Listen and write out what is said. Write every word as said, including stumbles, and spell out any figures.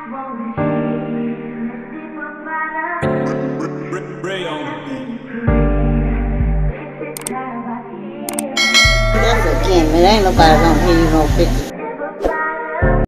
That's again, man. Ain't nobody gonna hear you no picture.